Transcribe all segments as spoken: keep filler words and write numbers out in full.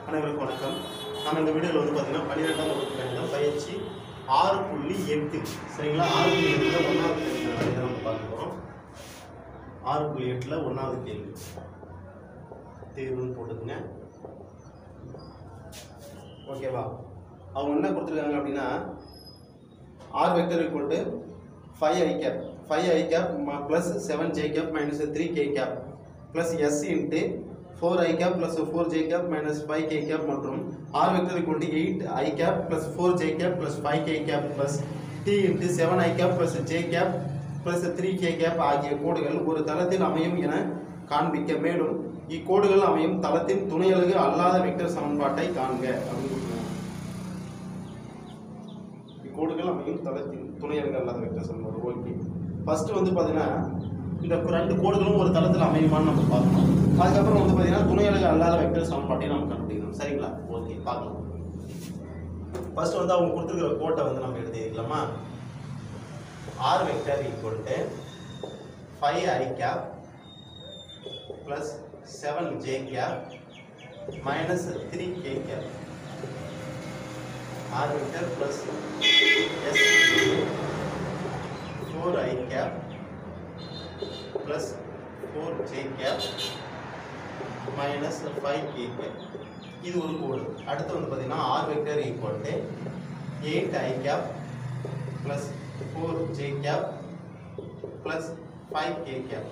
அனைவருக்கும் வணக்கம். நம்ம இந்த வீடியோவில் வந்து பார்த்தீங்கன்னா பன்னிரெண்டாம் வகுப்பு கணிதம் பயிற்சி ஆறு புள்ளி எட்டு சரிங்களா. ஆறு புள்ளி எட்டில் ஒன்றாவது கேள்வி நம்ம பார்க்க போகிறோம். ஆறு புள்ளி எட்டில் ஒன்றாவது கேள்வி தேர்வுன்னு போட்டுக்குங்க. ஓகேவா? அவங்க என்ன கொடுத்துருக்காங்க அப்படின்னா R vector equal to five I cap five I cap plus seven J cap minus three K cap plus S into four i cap plus four j cap minus five k cap மற்றும் r vector equal to eight i cap plus four j cap plus five k cap plus t into seven i cap plus j cap plus three k cap ஆகிய கோடுகள் ஒரு தளத்தில் அமையும் என காண்பிக்க. மேலும் இக்கோடுகள் அமையும் தளத்தின் துணையலகு அல்லாத வெக்டர் சமன்பாட்டை காண்க அப்படின்னு. இக்கோடுகள் அமையும் தளத்தின் துணையலகு அல்லாத வெக்டர் சமன்பாடு. ஓகே, ஃபர்ஸ்ட் வந்து பாத்தீங்கன்னா இந்த ரெண்டு கோடுகளும் ஒரு தளத்தில் அமையுமான்னு நம்ம பார்க்கணும். அதுக்கப்புறம் வந்து பார்த்தீங்கன்னா துணையலகு அல்லாத வெக்டர் சமன்பாட்டையும் நம்ம கண்டுபிடிக்கணும். சரிங்களா? ஓகே, பார்க்கலாம். ஃபர்ஸ்ட் வந்து அவங்க கொடுத்துருக்கிற கோட்டை வந்து நம்ம எழுதிக்கலாமா? R vector equal to five I cap plus seven J cap minus three K cap. R vector plus S four I cap plus four j cap minus five k cap. இது ஒரு கோடு. அடுத்து வந்து பாத்தீங்கன்னா r vector equal to eight i cap plus four j cap plus five k cap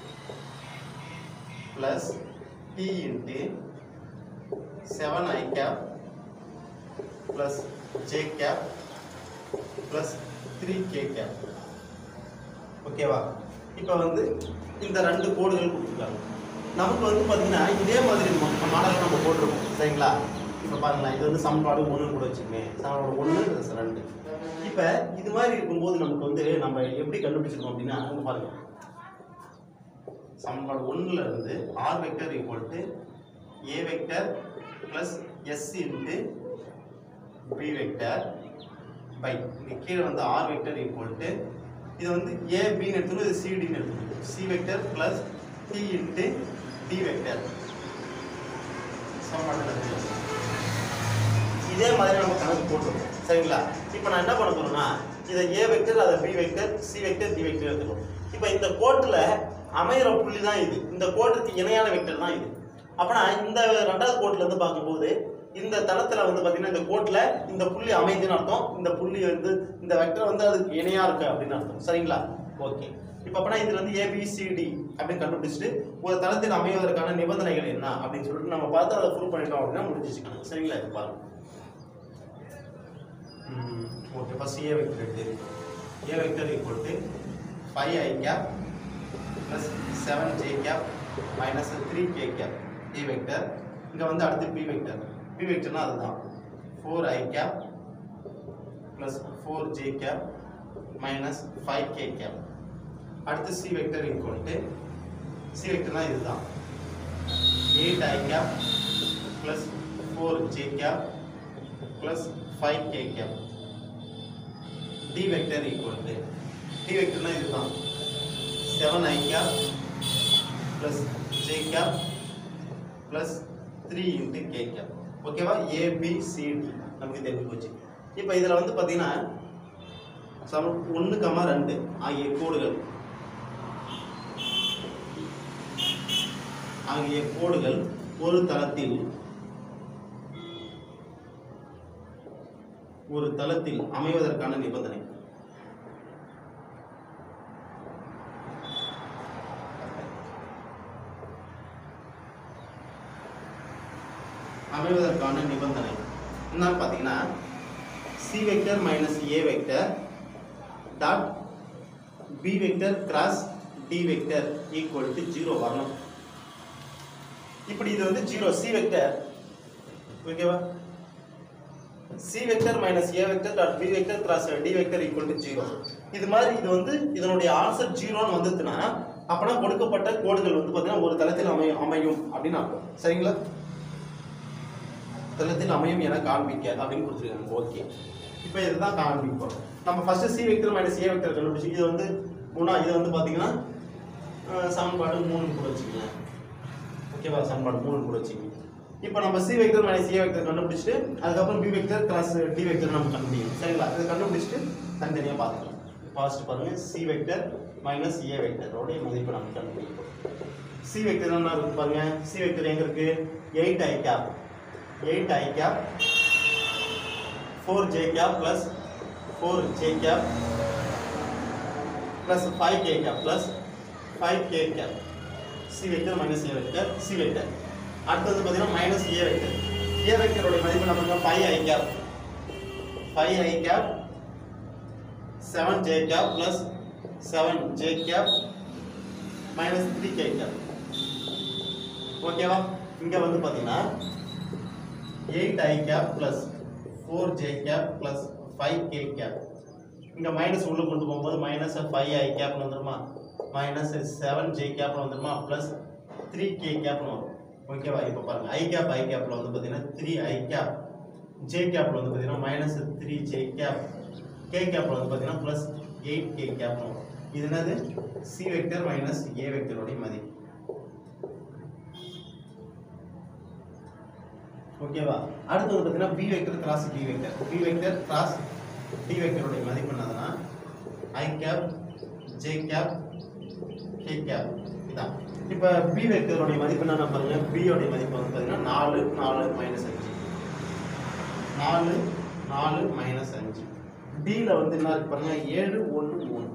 plus t into seven i cap plus j cap plus three k cap. ஓகேவா? இப்போ வந்து இந்த ரெண்டு கோடுகள் கொடுத்துருக்காங்க. நமக்கு வந்து பார்த்தீங்கன்னா இதே மாதிரி மாடல் நம்ம போட்டிருக்கோம். சரிங்களா? இப்போ பாருங்களேன், இது வந்து சமன்பாடு ஒன்று கூட வச்சுக்கோங்க. சமன்பாடு ஒன்று ரெண்டு. இப்போ இது மாதிரி இருக்கும்போது நமக்கு வந்து நம்ம எப்படி கண்டுபிடிச்சிருக்கோம் அப்படின்னா அங்கே பாருங்க, சமன்பாடு ஒன்றில் இருந்து R vector equal to A vector plus S into B vector பை இங்கே கீழே வந்து ஆர் வெக்டர் ஈக்குவல் டு இது வந்து ஏ பின்னு எடுத்துக்கணும், இது சிடின்னு எடுத்துக்கணும். C vector plus T into D vector சமன்பாடு. இதே மாதிரி நம்ம கணக்கு போட்டுருக்கோம். சரிங்களா? இப்போ நான் என்ன பண்ண போறேன்னா இதை ஏ வெக்டர், அதை B vector, C vector, D vector எடுத்துக்கணும். இப்போ இந்த கோட்டில் அமைகிற புள்ளி தான் இது. இந்த கோட்டுக்கு இணையான வெக்டர் தான் இது. அப்போனா இந்த ரெண்டாவது கோட்டில் இருந்து பார்க்கும்போது இந்த தளத்தில் வந்து பார்த்தீங்கன்னா இந்த கோட்டில் இந்த புள்ளி அமைதுன்னு அர்த்தம். இந்த புள்ளி வந்து இந்த வெக்டர் வந்து அதுக்கு இணையாக இருக்கு அப்படின்னு அர்த்தம். சரிங்களா? ஓகே, இப்போ அப்படின்னா இதுல இருந்து ஏபிசிடி அப்படின்னு கண்டுபிடிச்சிட்டு ஒரு தளத்தில் அமைவதற்கான நிபந்தனைகள் என்ன அப்படின்னு சொல்லிட்டு நம்ம பார்த்து அதை ப்ரூவ் பண்ணிட்டோம் அப்படின்னா முடிஞ்சிச்சுக்கணும். சரிங்களா? இது பாருங்க. ஓகே, ஃபர்ஸ்ட் ஏ வெக்டர் எடுத்து A vector equal to five I cap plus seven J cap minus three K cap A vector. இங்கே வந்து அடுத்து பி வெக்டர். பி வெக்டர்னா அதுதான் four i cap plus four j cap minus five k cap. அடுத்து c vector equal to c வெக்டர்னா இதுதான் eight i cap plus four j cap plus five k cap. d vector equal to d வெக்டர்னா இதுதான் seven i cap plus j cap plus three into k cap. ஓகேவா? ஏ B C D நமக்கு தெரிஞ்சு போச்சு. இப்போ இதில் வந்து பார்த்தீங்கன்னா சம ஒன்று கமா ரெண்டு ஆகிய கோடுகள் ஆகிய கோடுகள் ஒரு தளத்தில் ஒரு தளத்தில் அமைவதற்கான நிபந்தனை. அமைவதற்கான நிபந்தனை என்னன்னு பார்த்தீங்கன்னா C vector minus A vector dot B vector cross D vector equal to zero வரணும். இப்படி இது வந்து ஜீரோ சி வெக்டர். ஓகேவா? C vector minus A vector dot B vector cross D vector equal to zero. இது மாதிரி இது வந்து இதனுடைய ஆன்சர் ஜீரோன்னு வந்துச்சுன்னா அப்பனா கொடுக்கப்பட்ட கோடுகள் வந்து பார்த்தீங்கன்னா ஒரு தளத்தில் அமையும் அமையும் அப்படின்னு அர்த்தம். சரிங்களா? தளத்தில் அமையும் என காண்பிக்க அப்படின்னு கொடுத்துருக்காங்க. ஓகே, இப்போ இதுதான் காண்பிப்போம். நம்ம first C vector minus A vector கண்டுபிடிச்சி இது வந்து மூணா இது வந்து பார்த்தீங்கன்னா சமன்பாடு மூணு கூட வச்சுக்கலாம். ஓகேவா? சமன்பாடு மூணு கூட வச்சுக்கோங்க. இப்போ நம்ம C vector minus A vector கண்டுபிடிச்சிட்டு அதுக்கப்புறம் B vector cross D vector நம்ம கண்டுபிடிக்கணும் சரிங்களா. இதை கண்டுபிடிச்சிட்டு தனித்தனியாக பார்த்துக்கலாம். ஃபர்ஸ்ட் பாருங்க சி வெக்டர் மைனஸ் ஏ வெக்டரோட மதிப்பு நம்ம கண்டுபிடிப்போம். சி வெக்டர் என்ன இருக்கு பாருங்க. சி வெக்டர் எங்க இருக்கு? Eight I cap eight I cap four J cap plus four J cap plus five K cap plus five K cap. C vector minus A vector C vector. அடுத்தது பார்த்தீங்கன்னா minus A vector. A வெக்டரோட மதிப்பு நம்ம five I cap five I cap seven J cap plus seven J cap minus three K cap. ஓகேவா? இங்க வந்து பார்த்தீங்கன்னா eight I cap plus four J cap plus five K cap. இங்க minus உள்ள கொண்டு போகும்போது மைனஸ் ஃபைவ் ஐ கேப் வந்துருமா, minus seven J cap வந்துருமா, பிளஸ் த்ரீ கே கேப் வரும். ஓகேவா? இப்போ பாருங்க ஐ கேப் ஐ கேப்ல வந்து பார்த்தீங்கன்னா த்ரீ ஐ கேப், ஜே கேப்ல வந்து பார்த்தீங்கன்னா minus three J cap, K கேப்ல வந்து பார்த்தீங்கன்னா பிளஸ் எயிட் கே கேப் வரும். இது என்னது? சி வெக்டர் மைனஸ் ஏ வெக்டரோட மதிப்பு. ஓகேவா? அடுத்து வந்து பார்த்தீங்கன்னா B vector cross D vector. B vector cross D வெக்டரோட மதிப்பு என்னதுன்னா I cap J cap K cap. இதான் இப்போ பி வெக்டரோட மதிப்பு என்ன பாருங்க. பி உடைய மதிப்பு வந்து பார்த்தீங்கன்னா நாலு நாலு மைனஸ் அஞ்சு நாலு நாலு மைனஸ் அஞ்சு. டில வந்து என்ன இருக்கு பாருங்க ஏழு ஒன்று மூணு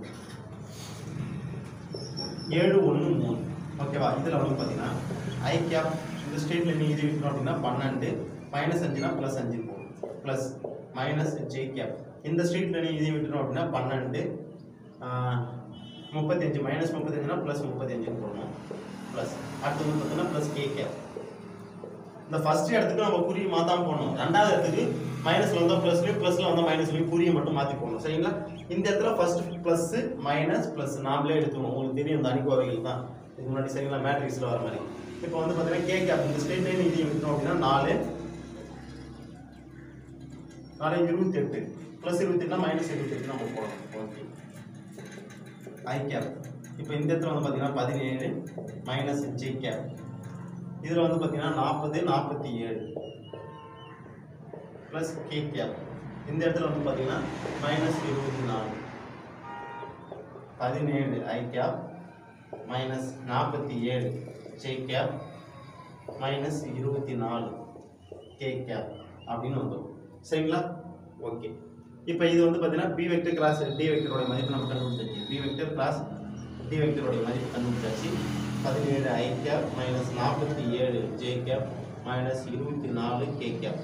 ஏழு ஒன்று மூணு. ஓகேவா? இதில் வந்து பார்த்தீங்கன்னா ஐ கேப் இந்த ஸ்டேட்ல நீ இது விட்டுறோம் அப்படின்னா பன்னெண்டு மைனஸ் அஞ்சுனா பிளஸ் அஞ்சு போகும் பிளஸ் மைனஸ் ஜே கேப். இந்த ஸ்ட்ரீட்ல நீ இதை விட்டுறோம் அப்படின்னா பன்னெண்டு முப்பத்தஞ்சு மைனஸ் முப்பத்தஞ்சுனா பிளஸ் முப்பத்தஞ்சுன்னு போடணும் பிளஸ் அடுத்து வந்து பார்த்தீங்கன்னா பிளஸ் கே கேப். இந்த ஃபர்ஸ்ட் இடத்துக்கு நம்ம குறியை மாத்தாம போடணும். ரெண்டாவது இடத்துக்கு மைனஸ்ல வந்தால் பிளஸ்லையும் பிளஸ்ல வந்தால் மைனஸ்லையும் குறியை மட்டும் மாற்றி போடணும் சரிங்களா. இந்த இடத்துல ஃபர்ஸ்ட் பிளஸ் மைனஸ் பிளஸ் நாமளே எடுத்துக்கணும். உங்களுக்கு தெரியும் இந்த அணிக்கோவைகள் தான் இதுக்கு முன்னாடி சரிங்களா மேட்ரிக்ஸில் வர மாதிரி. இப்போ வந்து பார்த்தீங்கன்னா கே கேப் இந்த ஸ்ட்ரெயிட் லைன் இதையும் விட்டுறோம் அப்படின்னா நாலு நாலு இருபத்தி எட்டு பிளஸ் இருபத்தி எட்டுனா மைனஸ் இருபத்தி எட்டு நம்ம போடணும். Okay I cap. இப்போ இந்த இடத்துல வந்து பார்த்தீங்கன்னா பதினேழு மைனஸ் ஜே கேப். இதில் வந்து பார்த்தீங்கன்னா நாற்பது நாற்பத்தி ஏழு ப்ளஸ் கே கேப். இந்த இடத்துல வந்து பார்த்தீங்கன்னா மைனஸ் இருபத்தி நாலு பதினேழு ஐ கேப் மைனஸ் நாற்பத்தி ஏழு ஜே கேப் மைனஸ் இருபத்தி நாலு கே கேப் அப்படின்னு வந்துடும் சரிங்களா. ஓகே இப்போ இது வந்து பார்த்தீங்கன்னா பி வெக்டர் கிராஸ் டி வெக்டரோட மதிப்பு நம்ம கண்டுபிடிச்சாச்சு. பி வெக்டர் கிராஸ் டி வெக்டரோட மதிப்பு கண்டுபிடிச்சாச்சு. பதினேழு ஐ கேப் மைனஸ் நாற்பத்தி ஏழு ஜே கேப் மைனஸ் இருபத்தி நாலு கே கேப்.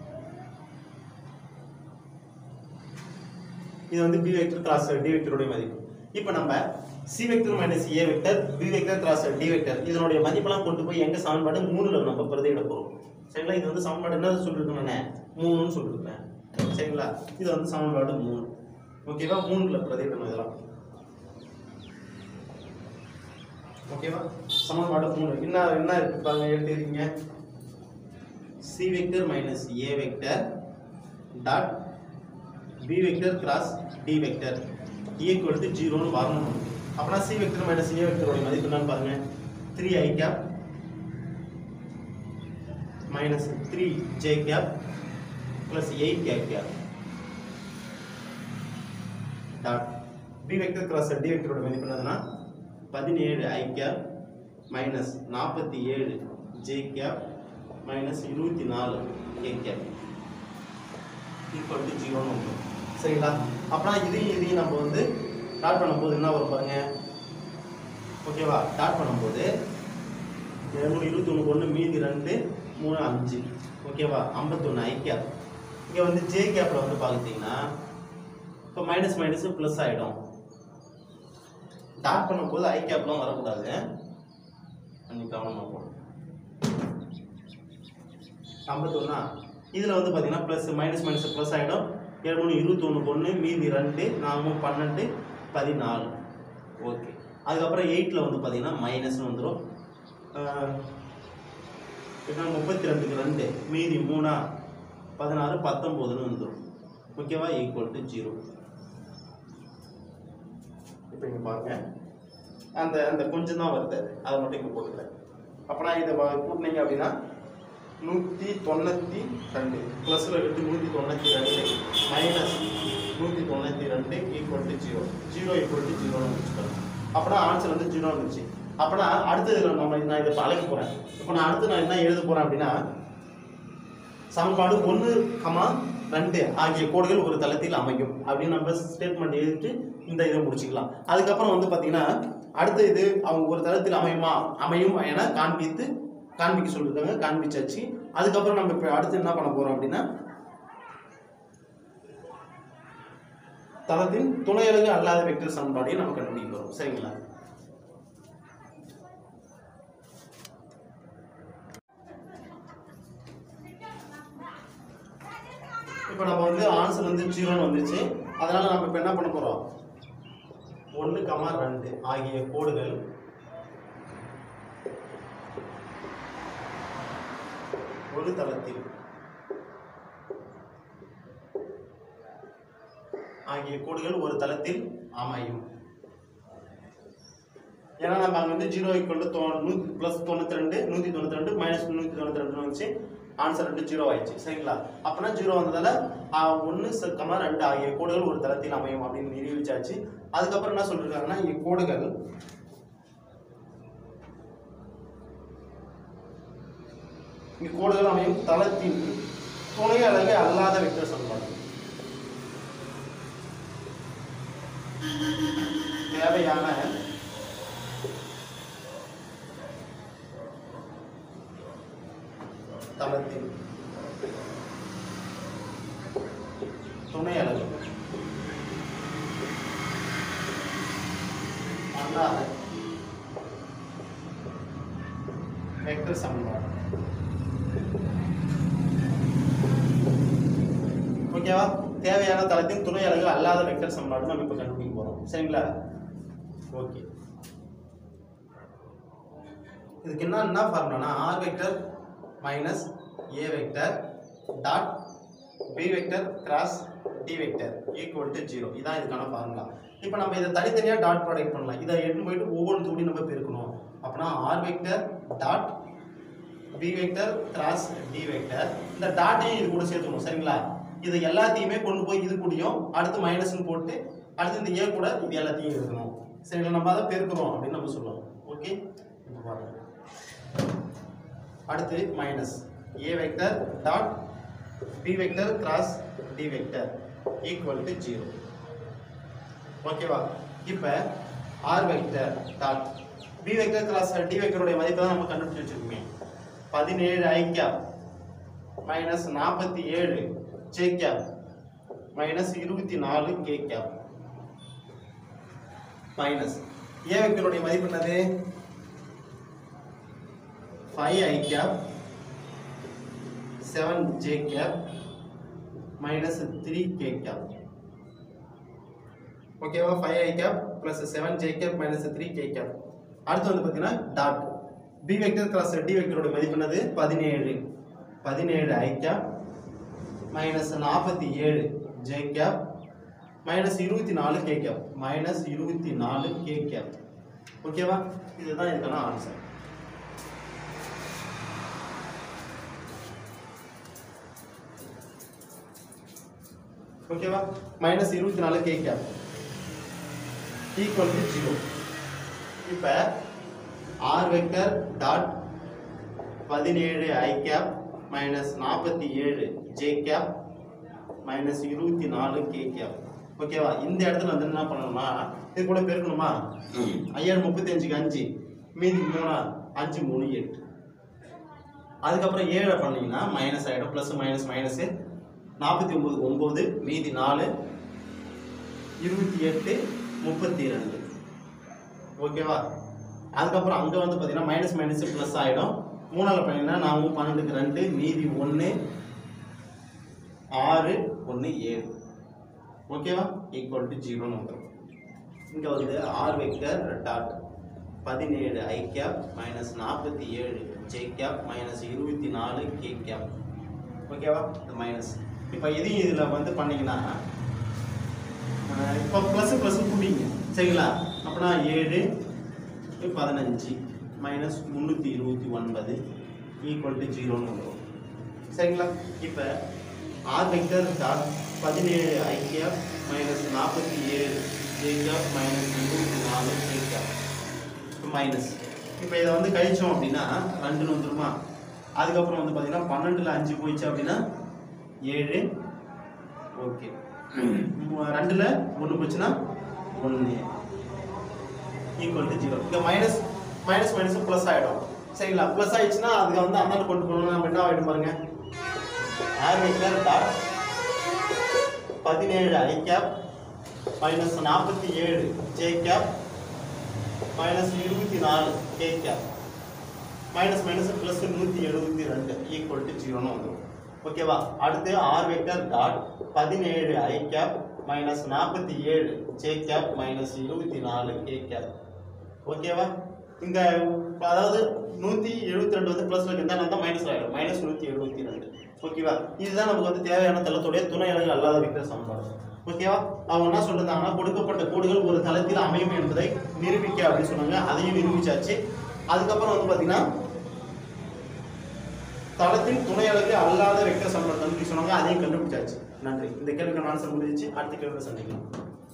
இது வந்து பி வெக்டர் கிராஸ் டி வெக்டரோட மதிப்பு. இப்போ நம்ம C vector minus A vector B vector cross D vector இதனுடைய மதிப்பெல்லாம் கொண்டு போய் எங்க சமன்பாடு மூணுல நம்ம பிரதியிட போறோம் சரிங்களா. இது வந்து சமன்பாடு என்ன சொல்லிருக்கேன் மூணுன்னு சொல்லிருக்கேன் சரிங்களா. இது வந்து சமன்பாடு மூணு. ஓகேவா? மூணுல பிரதியிடணும் இதெல்லாம். ஓகேவா? சமன்பாடு மூணு என்ன என்ன இருக்கு பாருங்க எழுதிருக்கீங்க. C vector minus A vector dot B vector cross D vector equal to ஜீரோன்னு வரணும். அப்படின்னா சி வெக்டர் மைனஸ் ஏ வெக்டரோட மதிப்பு என்னன்னு பாருங்க. Three I cap minus three J cap plus eight K cap dot B vector cross D வெக்டரோட மதிப்பு என்னதுன்னா பதினேழு ஐ கேப் மைனஸ் நாற்பத்தி ஏழு ஜே கேப் மைனஸ் இருபத்தி நாலு கே கேப் ஈக்குவல் டு ஜீரோன்னு வந்துடும் சரிங்களா. அப்படின்னா இதையும் இதையும் நம்ம வந்து டாட் பண்ணும்போது என்ன வரும் பாருங்க. ஓகேவா? டாட் பண்ணும்போது எழுநூறு இருபத்தி ஒன்று ஒன்று மீதி ரெண்டு மூணு அஞ்சு. ஓகேவா? ஐம்பத்தொன்று ஐ கேப். இங்கே வந்து ஜே கேப்பில் வந்து பார்த்தீங்கன்னா இப்போ மைனஸ் மைனஸ் ப்ளஸ் ஆகிடும். டாட் பண்ணும்போது ஐ கேப்லாம் வரக்கூடாது. கொஞ்சம் கவனமாக போடும். ஐம்பத்தொன்னா இதில் வந்து பார்த்தீங்கன்னா ப்ளஸ் மைனஸ் மைனஸ் ப்ளஸ் ஆகிடும். எழுநூறு இருபத்தி ஒன்று ஒன்று மீதி ரெண்டு நாலு பன்னெண்டு பதினாலு. ஓகே அதுக்கப்புறம் எயிட்டில் வந்து பார்த்தீங்கன்னா மைனஸ்னு வந்துடும். முப்பத்தி ரெண்டுக்கு ரெண்டு மீதி மூணா பதினாறு பத்தொம்போதுன்னு வந்துடும். ஓகேவா? Equal to zero. இப்போ இங்கே பாருங்க அந்த அந்த கொஞ்சம் தான் வருது அதை மட்டும் இங்கே போட்டுக்கிறேன். அப்போனா இதை கூட்டினீங்க அப்படின்னா நூற்றி தொண்ணூற்றி ரெண்டு ப்ளஸில் எடுத்து நூற்றி தொண்ணூற்றி ரெண்டு மைனஸ் நூற்றி தொண்ணூற்றி ரெண்டு equal to zero zero equal to ஜீரோன்னு வச்சுக்கலாம். அப்படின்னா ஆன்சர் வந்து ஜீரோ இருந்துச்சு. அப்படின்னா அடுத்தது நம்ம நான் இதை அழைக்க போகிறேன். இப்போ நான் அடுத்து நான் என்ன எழுத போகிறேன் அப்படின்னா சமன்பாடு ஒன்று கமா ரெண்டு ஆகிய கோடுகள் ஒரு தளத்தில் அமையும் அப்படின்னு நம்ம ஸ்டேட்மெண்ட் எழுதிட்டு இந்த இதை முடிச்சுக்கலாம். அதுக்கப்புறம் வந்து பார்த்தீங்கன்னா அடுத்த இது அவங்க ஒரு தளத்தில் அமையுமா அமையும் என காண்பித்து காண்பிக்க சொல்லியிருக்காங்க, காண்பிச்சாச்சு. அதுக்கப்புறம் நம்ம இப்போ அடுத்து என்ன பண்ண போகிறோம் அப்படின்னா தளத்தின் துணையலகு அல்லாத வெக்டர் சமன்பாடையும் நம்ம கண்டுபிடிக்க போகிறோம். சரிங்களா? இப்போ நம்ம வந்து ஆன்சர் வந்து ஜீரோன்னு வந்துருச்சு. அதனால நம்ம இப்போ என்ன பண்ண போகிறோம் ஒன்று கமா ரெண்டு ஆகிய கோடுகள் ஒரு தளத்தில் ஆகிய கோடுகள் ஒரு தளத்தில் அமையும். ஏன்னா நம்ம அங்கே வந்து ஜீரோ ஈக்குவல் டு நூற்றி ப்ளஸ் தொண்ணூற்றி ரெண்டு நூற்றி தொண்ணூற்றி ரெண்டு மைனஸ் நூற்றி தொண்ணூற்றி ரெண்டு வந்துச்சு. ஆன்சர் ரெண்டு ஜீரோ ஆயிடுச்சு. சரிங்களா? அப்படின்னா ஜீரோ வந்ததால ஒன்று கமா ரெண்டு ஆகிய கோடுகள் ஒரு தளத்தில் அமையும் அப்படின்னு நிரூபிச்சாச்சு. அதுக்கப்புறம் என்ன சொல்லிருக்காங்கன்னா இக்கோடுகள் இக்கோடுகள் அமையும் தளத்தின் துணை அலகு அல்லாத வெக்டர் சமன்பாடு தேவையான தளத்தின் துணை அலகு அல்லாத வெக்டர் சமன்பாடு. ஓகேவா? தேவையான தளத்தின் துணை அலகு அல்லாத வெக்டர் சமன்பாடு நம்ம இப்ப கண்டுபிடிக்க போறோம். சரிங்களா? ஓகே. இதுக்கு என்ன என்ன ஃபார்முலானா R vector minus A vector dot B vector cross D vector equal to zero. இதான் இதுக்கான ஃபார்முலா. இப்போ நம்ம இதை தனித்தனியாக டாட் ப்ராடக்ட் பண்ணலாம். இதை எடுத்து போயிட்டு ஒவ்வொரு தூடி நம்ம பெருக்கணும். அப்படின்னா R vector dot B vector cross D vector இந்த டாட்டையும் இது கூட சேர்த்துக்கணும். சரிங்களா? இது எல்லாத்தையுமே கொண்டு போய் இது கூடயும் அடுத்து மைனஸ்ன்னு போட்டு அடுத்து இந்த ஏ கூட இது எல்லாத்தையும் எழுதணும். சரிங்களா? நம்ம அதை பெருக்கிறோம் அப்படின்னு நம்ம சொல்லுவோம். ஓகே. இப்போ பாருங்க. அடுத்து minus A vector dot B vector cross D vector equal to zero. ஓகேவா? இப்போ R vector dot B vector cross D வெக்டருடைய மதிப்பை தான் நம்ம கண்டுபிடிச்சு வச்சிருக்கோமே. பதினேழு ஐ கேப் மைனஸ் நாற்பத்தி ஏழு ஜே கேப் மைனஸ் இருபத்தி நாலு கே கேப் மைனஸ் ஏ வெக்டருடைய மதிப்பு என்னது five i cap seven j cap minus three k cap. ஓகேவா? five i cap plus seven j cap minus three k cap. அடுத்து வந்து பாத்தீங்கன்னா dot b vector cross d வெக்டரோட மதிப்பு என்னது பதினேழு பதினேழு i cap minus நாற்பத்தி ஏழு j cap minus இருபத்தி நாலு k cap minus இருபத்தி நாலு k cap. ஓகேவா? இதுதான் இதுக்கான ஆன்சர். ஓகேவா? மைனஸ் இருபத்தி நாலு K cap equal to zero. இப்போ ஆர் வெக்டர் டாட் பதினேழு ஐ கேப் மைனஸ் நாற்பத்தி ஏழு ஜே கேப் மைனஸ் இருபத்தி நாலு கே கேப். ஓகேவா? இந்த இடத்துல வந்து என்ன பண்ணணும்னா இது கூட பெருக்கணுமா? ஐயாயிரம் முப்பத்தி அஞ்சுக்கு அஞ்சு மீதி மூணா அஞ்சு மூணு எட்டு. அதுக்கப்புறம் ஏழை பண்ணீங்கன்னா மைனஸ் ஆகிடும். ப்ளஸ் மைனஸ் மைனஸு நாற்பத்தி ஒம்பது ஒம்பது மீதி நாலு இருபத்தி எட்டு முப்பத்தி ரெண்டு. ஓகேவா? அதுக்கப்புறம் அங்கே வந்து பார்த்தீங்கன்னா மைனஸ் மைனஸ் ப்ளஸ் ஆகிடும். மூணால் பண்ணிங்கன்னா நாங்கள் பன்னெண்டுக்கு ரெண்டு மீதி ஒன்று ஆறு ஒன்று ஏழு. ஓகேவா? ஈக்குவல் டு ஜீரோன்னு வந்துடும். இங்கே வந்து ஆர் வெக்டர் டாட் பதினேழு ஐ கேப் மைனஸ் நாற்பத்தி ஏழு ஜே கேப் மைனஸ் இருபத்தி நாலு கே கேப். ஓகேவா? இந்த மைனஸ் இப்போ இதையும் இதில் வந்து பண்ணிங்கன்னா இப்போ ப்ளஸ் ப்ளஸ் கூட்டிங்க. சரிங்களா? அப்படின்னா ஏழு பதினஞ்சு மைனஸ் முந்நூற்றி இருபத்தி ஒன்பது ஈக்குவல் டு ஜீரோன்னு வந்துடும். சரிங்களா? இப்போ ஆர் வெக்டர் டாட் பதினேழு ஐ கேப் மைனஸ் நாற்பத்தி ஏழு ஜே கேப் மைனஸ் இருபத்தி நாலு ஜே கேப் மைனஸ். இப்போ இதை வந்து கழிச்சோம் அப்படின்னா ரெண்டுன்னு வந்துருமா? அதுக்கப்புறம் வந்து பார்த்தீங்கன்னா பன்னெண்டுல அஞ்சு போயிடுச்சு அப்படின்னா ஏழு. ஓகே, ரெண்டுல ஒன்று போச்சுன்னா ஒன்று ஈக்குவல் டு ஜீரோ. இங்கே மைனஸ் மைனஸ் மைனஸ் ப்ளஸ் ஆகிடும். சரிங்களா? ப்ளஸ் ஆயிடுச்சுன்னா அதுக்கு வந்து அந்த கொண்டு போகணும். நம்ம என்ன ஆகிடும் பாருங்க, ஆர் வெக்டர் டாட் பதினேழு ஐ கேப் மைனஸ் நாற்பத்தி ஏழு ஜே கேப் மைனஸ் இருபத்தி நாலு K cap minus minus plus நூற்றி எழுபத்தி ரெண்டு ஈக்குவல் டு ஜீரோன்னு வந்துடும். ஓகேவா? அடுத்து ஆர் வெக்டர் டாட் பதினேழு ஐ கேப் மைனஸ் நாற்பத்தி ஏழு ஜே கேப் மைனஸ் இருபத்தி நாலு கே கேப். ஓகேவா? இங்கே அதாவது நூற்றி எழுபத்தி ரெண்டு வந்து ப்ளஸில் இருந்தால் தான் மைனஸ் ஆகிடும். மைனஸ் நூற்றி எழுபத்தி ரெண்டு. ஓகேவா? இதுதான் நமக்கு வந்து தேவையான தளத்துடைய துணை அலகு அல்லாத வெக்டர் சமன்பாடு. ஓகேவா? அவங்க என்ன சொல்லிருந்தாங்கன்னா கொடுக்கப்பட்ட கோடுகள் ஒரு தளத்தில் அமையும் என்பதை நிரூபிக்க அப்படின்னு சொன்னாங்க. அதையும் நிரூபிச்சாச்சு. அதுக்கப்புறம் வந்து பார்த்தீங்கன்னா தளத்தின் துணை அலகு அல்லாத வெக்டர் சமன்பாடு கண்டுபிடிச்சு சொன்னாங்க. அதையும் கண்டுபிடிச்சாச்சு. நன்றி. இந்த கேள்விக்கு ஆன்சர் முடிஞ்சிச்சு. அடுத்த கேள்வியை சந்திக்கலாம்.